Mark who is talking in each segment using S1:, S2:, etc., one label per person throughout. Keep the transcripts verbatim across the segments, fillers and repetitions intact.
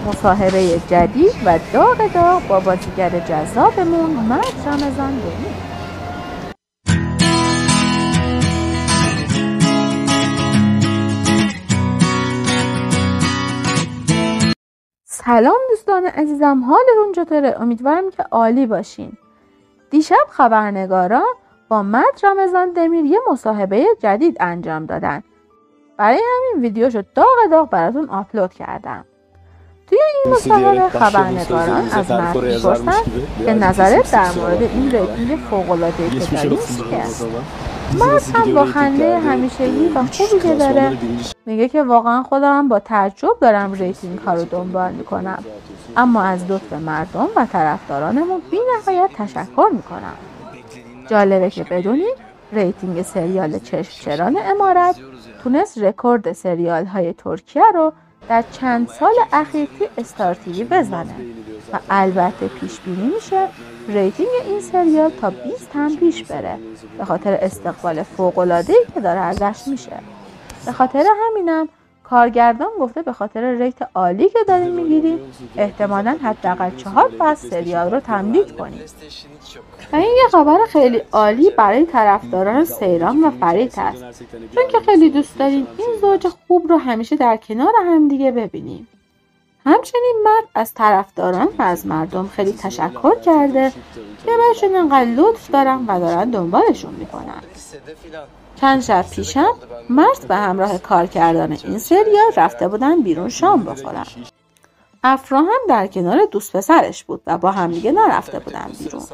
S1: مصاحبه جدید و داغ داغ با بازیگر جذابمون مهد رمضان دمیر. سلام دوستان عزیزم، حالتون چطوره؟ امیدوارم که عالی باشین. دیشب خبرنگاران با مهد رمضان دمیر یه مصاحبه جدید انجام دادن. برای همین ویدیوشو داغ داغ براتون آپلود کردم. توی این مصاحبه خبرنگاران از مهد می‌پرسن که نظرت در مورد این ریتینگ فوق‌العاده‌ای که داری چیه؟ مهد هم با خنده همیشگی و خوبی که داره میگه که واقعا خودم با تعجب دارم ریتینگ ها رو دنبال میکنم، اما از لطف مردم و طرفدارانمون بی نهایت تشکر میکنم. جالبه که بدونید ریتینگ سریال چشم چران امارت تونست رکورد سریال های ترکیه رو در چند سال اخیر توی استار تیوی بزنه و البته پیش بینی میشه ریتینگ این سریال تا بیست هم پیش بره به خاطر استقبال فوق‌العاده‌ای که داره ازش میشه. به خاطر همینم کارگردان گفته به خاطر ریت عالی که داریم میگیریم احتمالاً حداقل چهار فصل سریال رو تمدید کنیم. و این یه خبر خیلی عالی برای طرفداران سیران و فرید هست، چون که خیلی دوست داریم این زوج خوب رو همیشه در کنار هم دیگه ببینیم. همچنین مرد از طرفداران و از مردم خیلی تشکر کرده که بهشون انقدر لطف دارن و دارن دنبالشون میکنن. چند شب پیشم مرد به همراه کارگردان این سریال رفته بودن بیرون شام بخورن. افرا هم در کنار دوست پسرش بود و با هم دیگه نرفته بودن بیرون.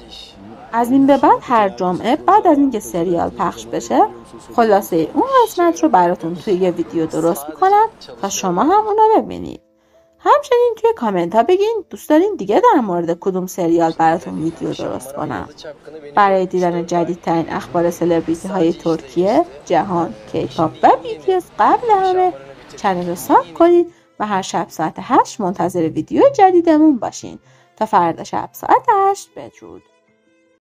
S1: از این به بعد هر جمعه بعد از اینکه سریال پخش بشه خلاصه اون قسمت رو براتون توی یه ویدیو درست میکنن تا شما هم اونو ببینید. همچنین توی کامنت ها بگین دوست دارین دیگه در مورد کدوم سریال براتون ویدیو درست کنم. برای دیدن جدیدترین اخبار سلبریتی های ترکیه، جهان، کیپاپ و بی تی اس قبل همه چنل رو ساب کنید و هر شب ساعت هشت منتظر ویدیو جدیدمون باشین. تا فردا شب ساعت هشت، بدرود.